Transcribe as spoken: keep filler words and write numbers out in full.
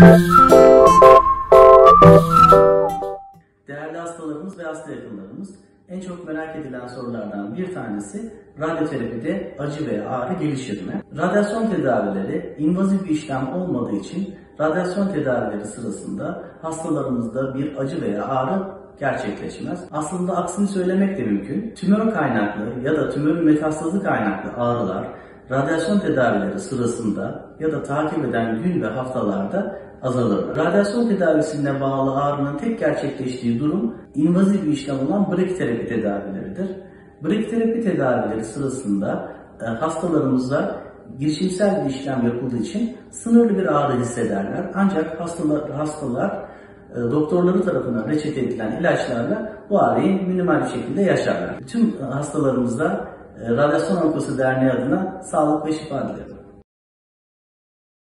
Değerli hastalarımız ve hasta yakınlarımız, en çok merak edilen sorulardan bir tanesi radyoterapide acı ve ağrı gelişir mi? Radyasyon tedavileri invazif bir işlem olmadığı için radyasyon tedavileri sırasında hastalarımızda bir acı veya ağrı gerçekleşmez. Aslında aksini söylemek de mümkün. Tümör kaynaklı ya da tümörün metastazı kaynaklı ağrılar radyasyon tedavileri sırasında ya da takip eden gün ve haftalarda azalır. Radyasyon tedavisine bağlı ağrının tek gerçekleştiği durum invazif bir işlem olan brikiterapi tedavileridir. Brikiterapi tedavileri sırasında e, hastalarımızda girişimsel bir işlem yapıldığı için sınırlı bir ağrı hissederler. Ancak hastalar, hastalar e, doktorları tarafından reçete edilen ilaçlarla bu ağrıyı minimal bir şekilde yaşarlar. Tüm hastalarımızda e, Radyasyon Onkosu Derneği adına sağlık ve şifa dilerim.